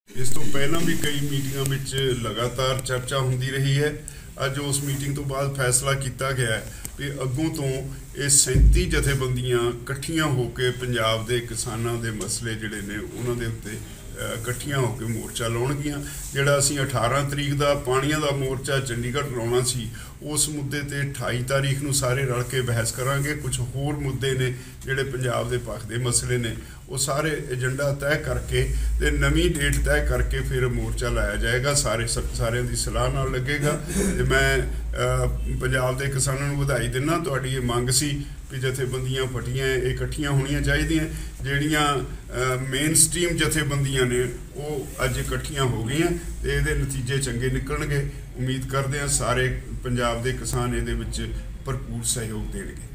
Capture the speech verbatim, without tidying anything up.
इस तो पहला भी कई मीटिंगों में लगातार चर्चा होती रही है। अज उस मीटिंग तो बाद फैसला किया गया है कि अगों तो ये सैंती जथेबंदियां इकट्ठियां होकर पंजाब के किसानों के मसले जिहड़े ने उन्होंने उत्ते इकट्ठियां होकर मोर्चा लाउणगियां। जिहड़ा असीं अठारह तरीक का पानियां दा मोर्चा चंडीगढ़ लाउणा सी, उस मुद्दे ते अठाई तारीख नूं सारे रल के बहस करांगे। कुछ होर मुद्दे ने जिहड़े पंजाब दे पक्ष दे मसले ने, वो सारे एजेंडा तय करके ते नवीं डेट तय करके फिर मोर्चा लाया जाएगा। सारे सारिਆਂ ਦੀ सलाह नाल लगेगा। ते मैं पंजाब दे किसानां नूं वधाई दिंदा। तुहाडी ये मंग सी कि जथेबंदियां फटियां इकट्ठियां होणियां चाहीदियां। जिहड़ियां मेन स्ट्रीम जथेबंदियां ने वो अज इकट्ठियां हो गईयां ते इहदे नतीजे चंगे निकलणगे। उम्मीद करदे हां सारे पंजाब दे किसान इहदे विच भरपूर सहयोग देणगे।